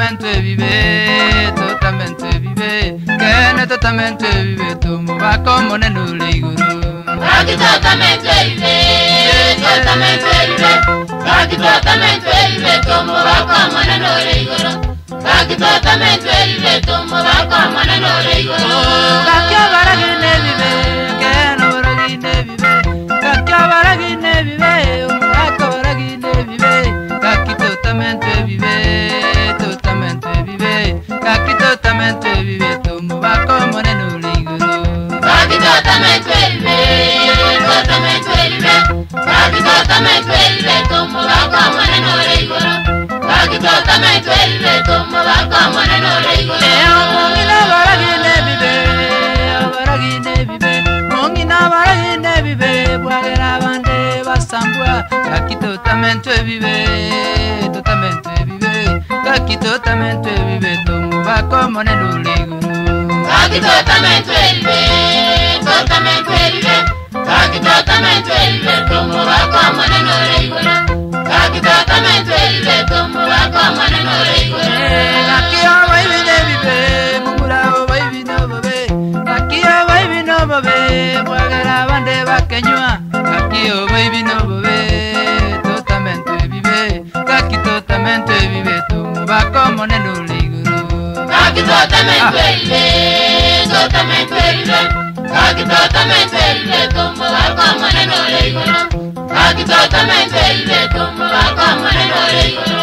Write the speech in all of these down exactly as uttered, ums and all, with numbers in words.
totalmente vive, totalmente vive, che ne totalmente vive, tu mu va come ne nulla guru. Kaki totalmente vive, totalmente vive, kaki totalmente vive, tu mu va come ne nulla guru. Kaki totalmente vive, tu mu va come ne nulla guru. Kaki baragi ne vive, che no baragi ne vive, kaki baragi ne vive, um kaki baragi ne vive, kaki totalmente vive, totalmente vive, kaki totalmente vive, tu mu va come ne nulla guru. Kaki totalmente vive, totalmente vive, kaki totalmente vive, tu mu va come ne nulla guru. Kaki totalmente vive, tu mu va come ne nulla guru. E mongina baragi ne vive, baragi ne vive, mongina baragi ne vive, buagera bande basambua, kaki totalmente vive, totalmente vive, kaki totalmente vive, tu mu va come ne nulla guru. Kaki totalmente vive, totalmente vive, kaki totalmente vive, tu mu va come ne nulla guru. Kaki totalmente vive, tu mu va come ne nulla guru. Kaki o baby ne vive, mumura o baby no babe, kaki o baby no babe, buagera bande bakenyua, kaki o baby no babe, totalmente vive, kaki totalmente vive, tu mu va como ne nulla guru. Kaki totalmente vive, totalmente vive, kaki totalmente vive, tu mu va come ne nulla guru. Kaki totalmente vive, tu mu va come ne nulla guru.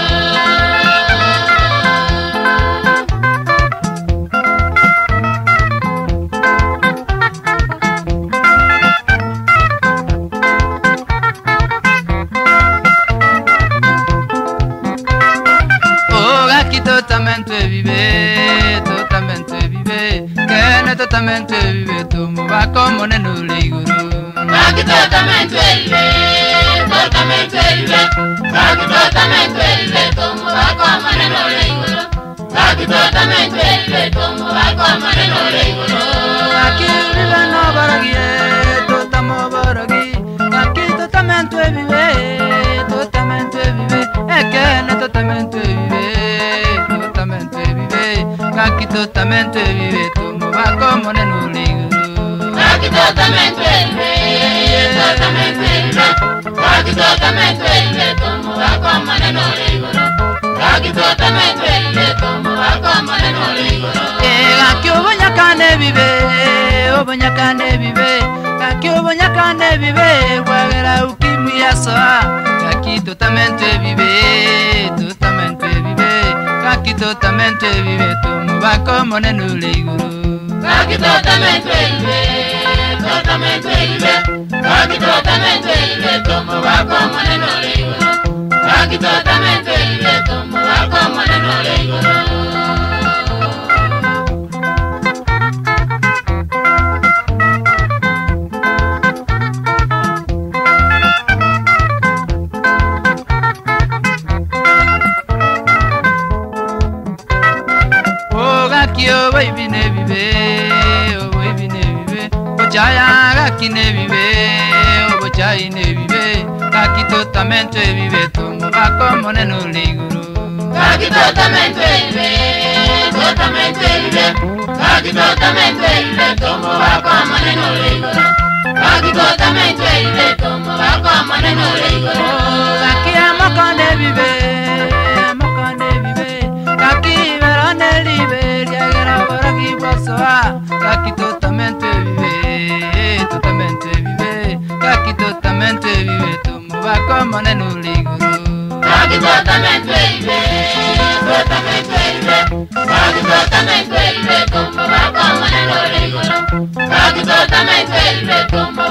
Totalmente vive, totalmente vive, que ne totalmente vive, tu mu va como ne nulla guru. Kaki totalmente vive, totalmente vive, kaki totalmente vive, tu mu va como ne nulla guru. Kaki totalmente vive, tu mu va como ne nulla guru. Kaki vive no baragi, totamo baragi, kaki totalmente vive, totalmente vive, e que ne totalmente vive, totalmente vive, kaki totalmente vive, tu mu va como ne nulla guru. Kaki totalmente vive, totalmente vive, kaki totalmente vive, tu mu va como ne nulla guru. Kaki totalmente vive, tu mu va como ne nulla guru. E kaki o bonyaka ne vive, o bonyaka ne vive, kaki o bonyaka ne vive, buagera ukimwi asoa, kaki totalmente vive, totalmente vive, kaki totalmente vive, tu mu va como ne nulla guru. Kaki totalmente vive, totalmente vive, kaki totalmente vive, tu mu va como ne nulla guru. Kaki totalmente vive, tu mu va como ne nulla guru. Kaki o baby ne vive, o baby ne vive, o jaya kaki ne vive, o jaya ne vive, kaki totalmente vive, tu mu va como ne nulla guru. Kaki totalmente vive, totalmente vive, kaki totalmente vive, tu mu va como ne nulla guru. Kaki totalmente vive, tu mu va como ne nulla guru. Kaki amoko ne vive, amoko ne vive, kaki vera ne live, diagera baragi basoa, kaki totalmente vive, totalmente vive, kaki totalmente vive, tu mu va como ne nulla guru. Kaki totalmente vive, totalmente vive, kaki totalmente vive, tu mu va como ne nulla guru. Kaki totalmente vive, tu mu